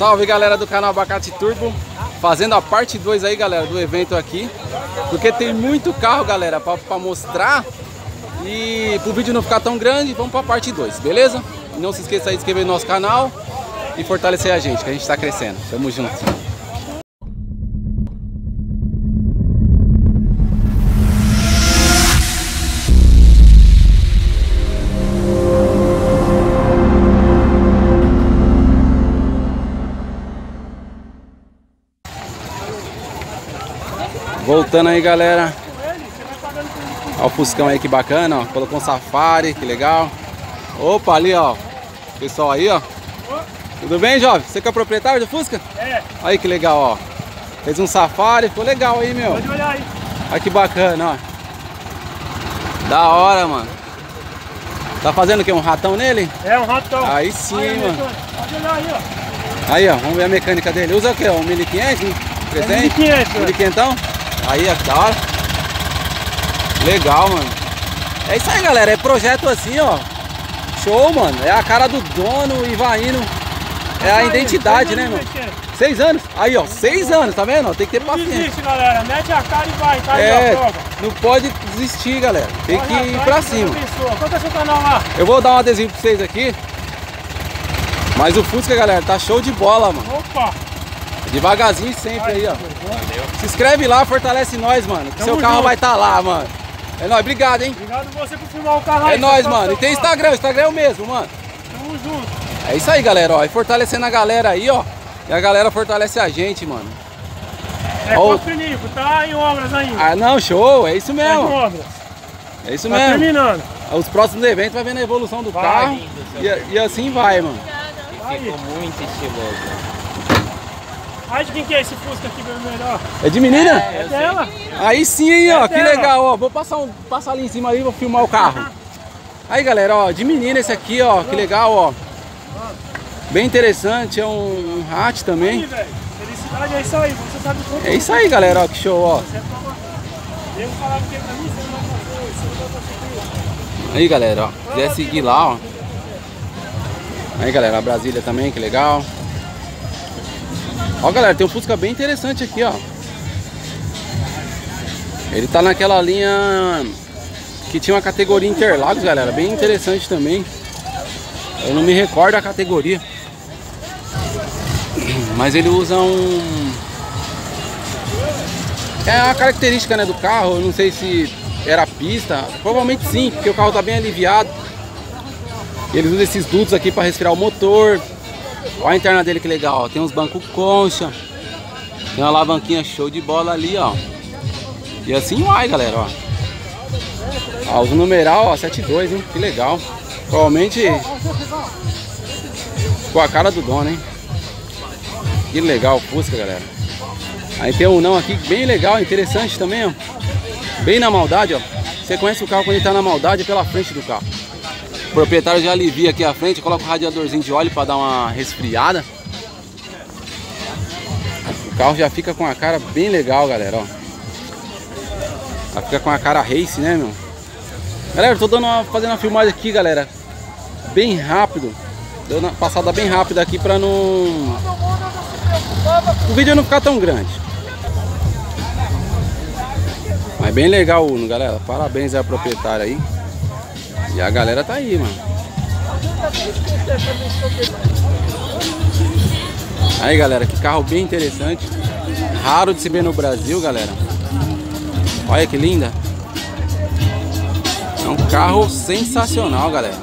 Salve galera do canal Abacate Turbo, fazendo a parte 2 aí galera do evento aqui, porque tem muito carro galera pra mostrar e pro vídeo não ficar tão grande, vamos pra parte 2, beleza? Não se esqueça aí de se inscrever no nosso canal e fortalecer a gente, que a gente tá crescendo, tamo junto. Voltando aí galera, olha o Fuscão aí que bacana, ó. Colocou um Safari, que legal. Opa, ali ó, pessoal aí ó. Tudo bem jovem? Você que é o proprietário do Fusca? É. Aí que legal ó, fez um Safari, ficou legal aí meu. Pode olhar aí. Olha que bacana ó. Da hora mano. Tá fazendo o que? Um ratão nele? É, um ratão. Aí sim aí, mano. Pode olhar aí ó. Aí ó, vamos ver a mecânica dele. Usa o que? Um 1500? 300? 1500. Aí, ó, que da hora. Legal, mano. É isso aí, galera. É projeto assim, ó. Show, mano. É a cara do dono e vai indo. É a identidade, né, mano? 6 anos. Aí, ó. 6 anos, tá vendo? Tem que ter paciência. Não desiste, galera. Mete a cara e vai. Tá aí, ó, prova. Não pode desistir, galera. Tem que ir pra cima. Qual que é o seu canal lá? Eu vou dar um adesivo pra vocês aqui. Mas o Fusca, galera, tá show de bola, mano. Opa! Devagarzinho sempre aí, ó. Valeu. Se inscreve lá, fortalece nós, mano. Que seu carro vai estar lá, mano. É nóis, obrigado, hein? Obrigado você por filmar o carro aí. É nóis, mano. E tem Instagram, o Instagram é o mesmo, mano. Tamo junto. É isso aí, galera, ó. E fortalecendo a galera aí, ó. E a galera fortalece a gente, mano. É, ó, Filipe, tá em obras ainda. Ah, não, show. É isso mesmo. Tá em obras. É isso mesmo. Tá terminando. Os próximos eventos vai vendo a evolução do carro. E assim vai, mano. Ficou muito estiloso. Ai, de quem que é esse Fusca aqui melhor? É de menina? É dela. Aí sim, hein, ó, que legal, ó. Vou passar ali em cima ali e vou filmar o carro. Aí, galera, ó, de menina esse aqui, ó, que legal, ó. Bem interessante, é um hatch também. Aí, felicidade é isso aí, você sabe como. É isso aí, galera, ó, que show, ó. Aí, galera, ó, quiser seguir lá, ó. Aí, galera, a Brasília também, que legal. Ó, galera, tem um Fusca bem interessante aqui, ó. Ele tá naquela linha que tinha uma categoria Interlagos, galera. Bem interessante também. Eu não me recordo a categoria. Mas ele usa um... É uma característica, né, do carro. Eu não sei se era pista. Provavelmente sim, porque o carro tá bem aliviado. Ele usa esses dutos aqui para resfriar o motor. Olha a interna dele que legal, ó. Tem uns bancos concha. Tem uma alavanquinha show de bola ali, ó. E assim vai, galera, ó. Ó, os numeral, ó, 72, hein? Que legal. Provavelmente com a cara do dono, hein? Que legal o Fusca, galera. Aí tem um não aqui bem legal, interessante também, ó. Bem na maldade, ó. Você conhece o carro quando ele tá na maldade, é pela frente do carro. O proprietário já alivia aqui a frente, coloca o radiadorzinho de óleo para dar uma resfriada. O carro já fica com a cara bem legal, galera, ó. Já fica com a cara race, né, meu? Galera, eu tô fazendo uma filmagem aqui, galera, bem rápido. Deu uma passada bem rápida aqui para não... o vídeo não ficar tão grande. Mas bem legal o Uno, galera. Parabéns ao proprietário aí. E a galera tá aí, mano. Aí, galera, que carro bem interessante. Raro de se ver no Brasil, galera. Olha que linda. É um carro sensacional, galera.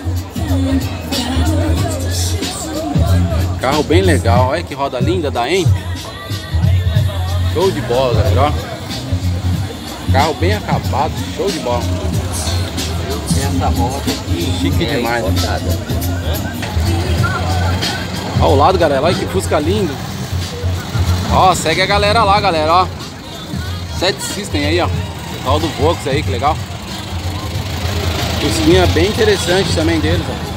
Carro bem legal. Olha que roda linda da EMP. Show de bola, galera, ó. Carro bem acabado, show de bola. Essa moto aqui chique demais, né? Ao lado, galera, olha que Fusca lindo. Ó, segue a galera lá, galera, ó. 7 System aí, ó. Tal do Vox aí, que legal. Fusquinha bem interessante também deles, ó.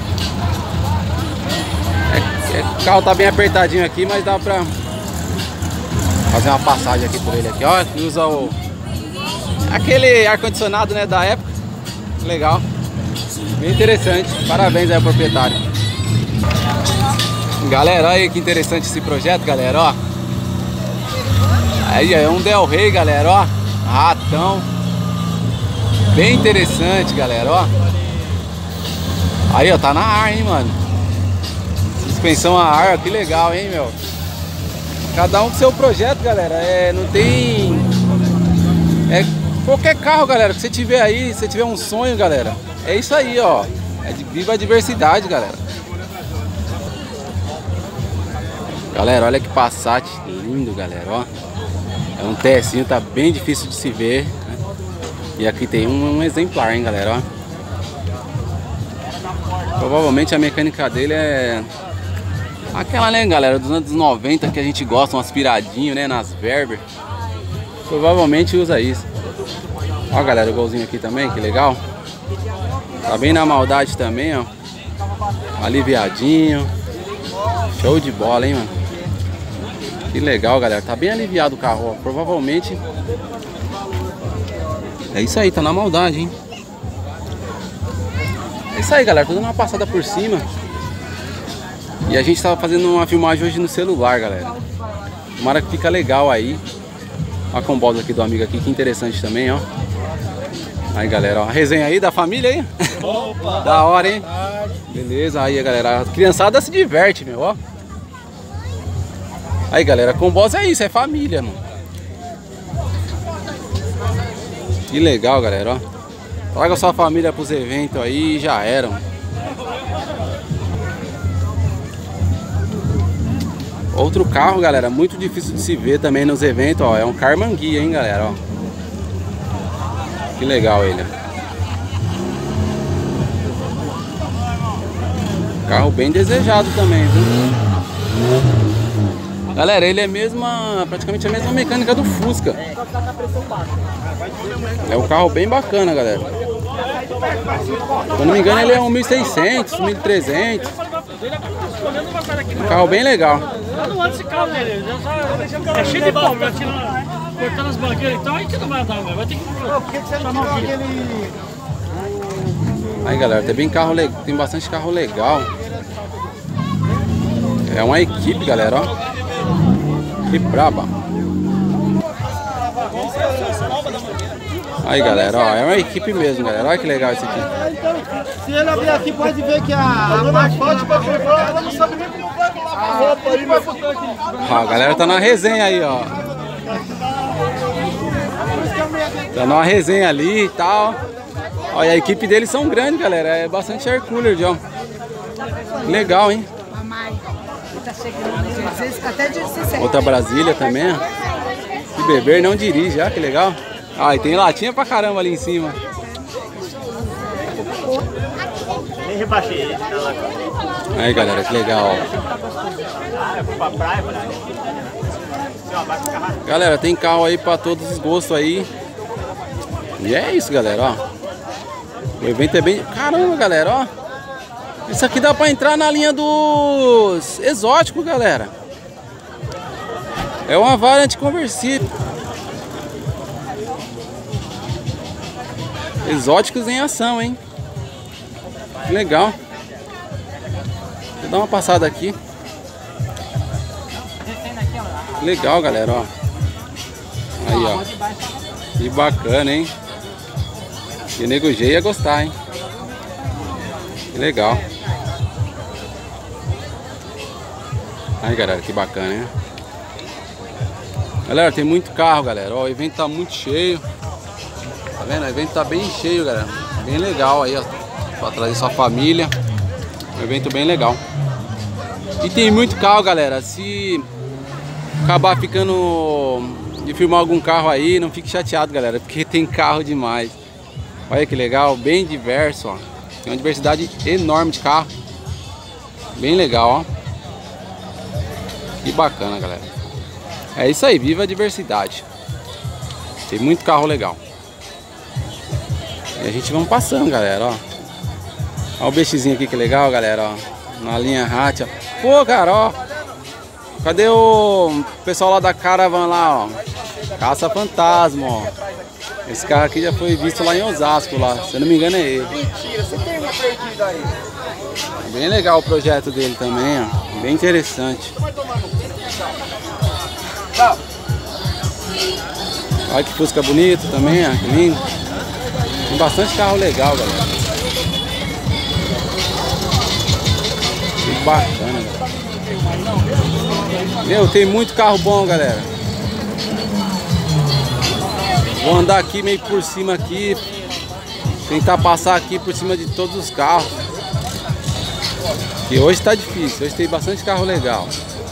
O carro tá bem apertadinho aqui, mas dá pra fazer uma passagem aqui por ele aqui, ó. Que usa aquele ar-condicionado, né, da época. Legal. Bem interessante. Parabéns aí ao proprietário. Galera, olha aí que interessante esse projeto, galera, ó. Aí é um Del Rey, galera, ó. Ratão. Bem interessante, galera, ó. Aí, ó, tá na ar, hein, mano. Suspensão a ar, ó, que legal, hein, meu. Cada um com seu projeto, galera. Não tem... qualquer carro, galera, que você tiver aí, se você tiver um sonho, galera. É isso aí, ó. Viva a diversidade, galera. Galera, olha que Passat lindo, galera, ó. É um TSinho, tá bem difícil de se ver, né? E aqui tem um exemplar, hein, galera, ó. Provavelmente a mecânica dele é aquela, né, galera, dos anos 90 que a gente gosta, um aspiradinho, né, nas Verber. Provavelmente usa isso. Ó, galera, o golzinho aqui também, que legal. Tá bem na maldade também, ó. Aliviadinho. Show de bola, hein, mano. Que legal, galera. Tá bem aliviado o carro, ó. Provavelmente... É isso aí, tá na maldade, hein. É isso aí, galera. Tô dando uma passada por cima. E a gente tava fazendo uma filmagem hoje no celular, galera. Tomara que fica legal aí. Olha a combosa aqui do amigo aqui, que interessante também, ó. Aí, galera, ó, a resenha aí da família aí. Opa, da hora, hein? Beleza, aí, galera, a criançada se diverte, meu, ó. Aí, galera, combosa é isso, é família, mano. Que legal, galera, ó. Traga sua família pros eventos aí, já eram. Outro carro, galera, muito difícil de se ver também nos eventos, ó. É um Carmanguia, hein, galera, ó. Que legal ele. Carro bem desejado também, viu? Galera, ele é praticamente a mesma mecânica do Fusca. É um carro bem bacana, galera. Se eu não me engano, ele é um 1600, 1300. Um carro bem legal. É cheio de pau, cortando as banqueiras, então aí que não vai dar, vai ter que chamar alguém. Aí, galera, tem bastante carro legal. É uma equipe, galera, ó. Que braba. Aí, galera, ó, é uma equipe mesmo, galera. Olha que legal isso aqui. Se ele abrir aqui, pode ver que a máquina... Ela não sabe nem como vai colar a roupa aí, vai botar aqui. Ó, a galera tá na resenha aí, ó. Tá numa resenha ali e tal. Ó, e a equipe deles são grandes, galera. É bastante air cooler, ó. Legal, hein? Outra Brasília também, ó. Se beber, não dirige, ó, que legal. Ah, e tem latinha pra caramba ali em cima. Nem rebaixei. Aí, galera, que legal, ó. Galera, tem carro aí pra todos os gostos aí. E é isso, galera, ó. O evento é bem... Caramba, galera, ó. Isso aqui dá pra entrar na linha dos exóticos, galera. É uma Variant conversível. Exóticos em ação, hein? Que legal. Vou dar uma passada aqui. Legal, galera, ó. Aí, ó. Que bacana, hein? Que nego G ia gostar, hein? Que legal. Aí, galera, que bacana, hein? Galera, tem muito carro, galera. Ó, o evento tá muito cheio. Tá vendo? O evento tá bem cheio, galera. Bem legal aí, ó. Pra trazer sua família. Um evento bem legal. E tem muito carro, galera. Se acabar ficando de filmar algum carro aí, não fique chateado, galera, porque tem carro demais. Olha que legal, bem diverso, ó. Tem uma diversidade enorme de carro. Bem legal, ó. Que bacana, galera. É isso aí, viva a diversidade. Tem muito carro legal. E a gente vamos passando, galera, ó. Olha o BXzinho aqui, que legal, galera, ó. Na linha Hatch, ó. Pô, cara, ó. Cadê o pessoal lá da Caravan lá, ó? Caça Fantasma, ó. Esse carro aqui já foi visto lá em Osasco, lá. Se eu não me engano é ele. Mentira, você tem uma perdida aí. Bem legal o projeto dele também, ó. Bem interessante. Olha que Fusca bonito também, ó, que lindo. Tem bastante carro legal, galera. Que bacana, galera. Meu, tem muito carro bom, galera. Vou andar aqui meio por cima aqui. Tentar passar aqui por cima de todos os carros. Que hoje tá difícil, hoje tem bastante carro legal.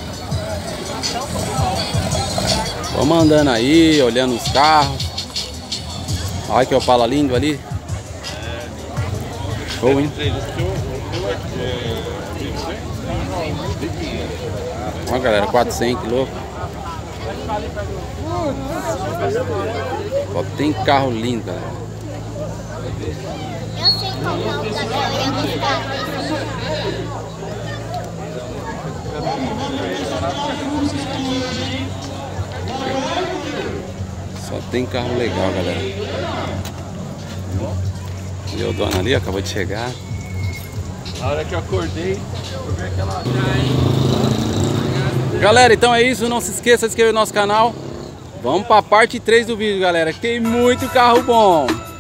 Vamos andando aí, olhando os carros. Olha que Opala lindo ali. Show, hein? Olha, galera, 400, que louco. Só tem carro lindo, galera. Eu sei qual é o da que eu ia gostar. Só tem carro legal, galera. E o dono ali acabou de chegar. Na hora que eu acordei, eu vi aquela... Galera, então é isso. Não se esqueça de se inscrever no nosso canal. Vamos para a parte 3 do vídeo, galera. Que tem muito carro bom.